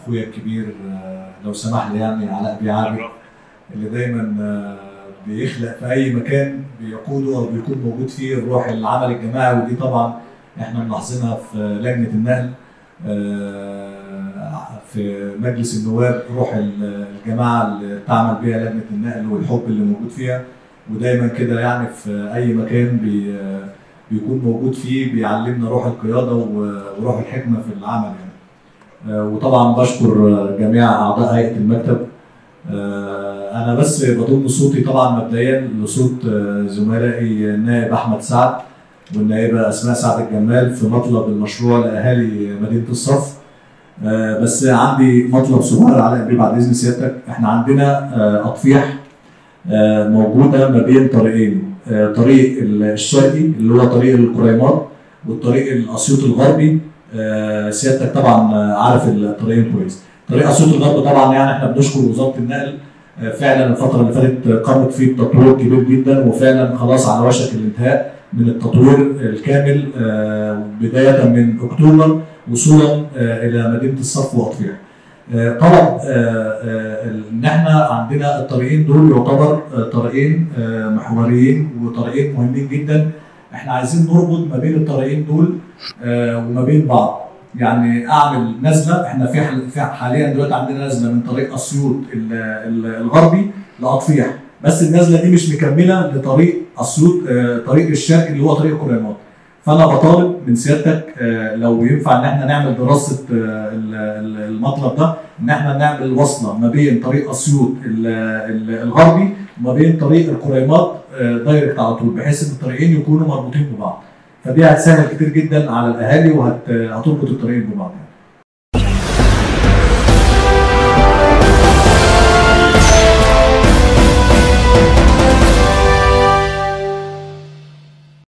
اخويا الكبير لو سمح لي يعني علاء بيعامل اللي دايما بيخلق في اي مكان بيقوده او بيكون موجود فيه روح العمل الجماعي، ودي طبعا احنا ملاحظينها في لجنه النقل في مجلس النواب، روح الجماعه اللي تعمل بها لجنه النقل والحب اللي موجود فيها، ودايما كده يعني في اي مكان بيكون موجود فيه بيعلمنا روح القياده وروح الحكمه في العمل يعني. وطبعا بشكر جميع اعضاء هيئه المكتب. انا بس بضم صوتي طبعا مبدئيا لصوت زملائي النائب احمد سعد والنائبه اسماء سعد الجمال في مطلب المشروع لاهالي مدينه الصف. بس عندي مطلب صغير على بعد اذن سيادتك. احنا عندنا اطفيح موجوده ما بين طريقين، طريق الشرقي اللي هو طريق القريمات والطريق الاسيوط الغربي. سيادتك طبعا عارف الطريقين كويس. طريق اسيوط الغرب طبعا يعني احنا بنشكر وزاره النقل، فعلا الفتره اللي فاتت قامت فيه تطوير كبير جدا، وفعلا خلاص على وشك الانتهاء من التطوير الكامل بدايه من اكتوبر وصولا الى مدينه الصف واطفيح. طلب ان احنا عندنا الطريقين دول يعتبر طريقين محوريين وطريقين مهمين جدا. احنا عايزين نربط ما بين الطريقين دول وما بين بعض، يعني اعمل نزله. احنا في حاليا دلوقتي عندنا نزله من طريق اسيوط الغربي لاطفيح، بس النزله دي مش مكمله لطريق اسيوط طريق الشرقي اللي هو طريق القريمات. فانا بطالب من سيادتك لو ينفع ان احنا نعمل دراسه المطلب ده، ان احنا نعمل وصله ما بين طريق اسيوط الغربي وما بين طريق القريمات دايركت على طول، بحيث ان الطريقين يكونوا مربوطين ببعض. فدي هتسهل كتير جدا على الاهالي وهتربط الطريقين ببعض يعني.